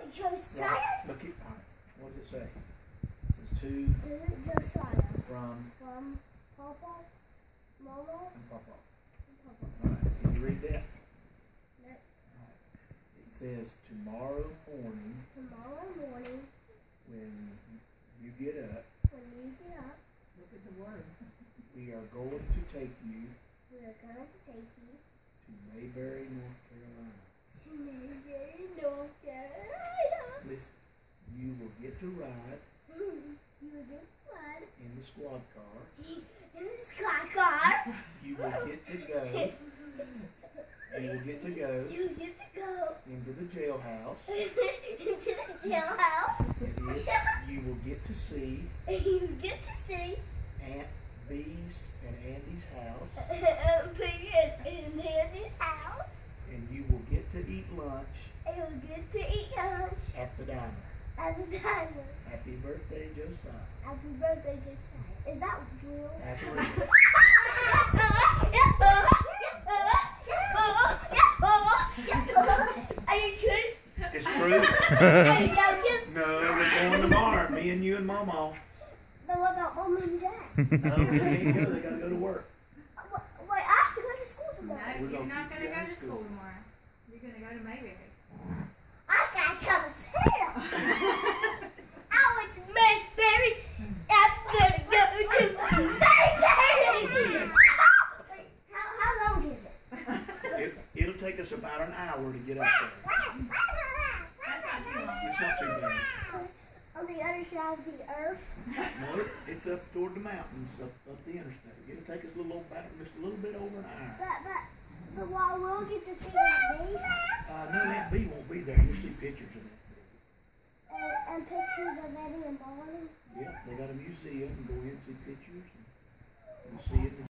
Josiah? Right. Look it. All right. What does it say? It says to Josiah. from Papa, Mama, and Papa. and Papa. All right. Can you read that? No. All right. It says tomorrow morning Tomorrow morning, when you get up, when you get up, Look at the word. we are going to take you we are going to take you to Mayberry, North Carolina. to Mayberry, North Carolina. Listen, you will get to ride You will get fun in the squad car. in the squad car. You will get to go. You will get to go You get to go into the jailhouse. into the jailhouse. You will get to see And you get to see Aunt Bee's and Andy's house. Piggy in Andy's house. And you will get to eat lunch And you'll get to eat lunch at the diner. at the diner. Happy birthday, Josiah. Happy birthday, Josiah. Is that real? That's real. Are you sure? It's true. Are you joking? No, we're going tomorrow. Me and you and Mama. Then what about Mom and Dad? No, they can't go. They gotta go to work. Wait, I have to go to school No, tomorrow. We're you're gonna not keep going to you go out to of school. school tomorrow. You're going to go to Mayberry. I gotta tell his parents. I went to Mayberry. I'm gonna go to Mayberry. How long is it? It'll take us about an hour to get up there. That's not too long. It's not too bad. On the other side of the earth. No, it's up toward the mountains, up the interstate. It'll take us just a little bit over an hour. But while we'll get to see Aunt Bee No, Aunt Bee won't be there. You'll see pictures of Aunt Bee. and pictures of Eddie and Barney. Yeah, they got a museum and go in and see pictures. And you'll see it.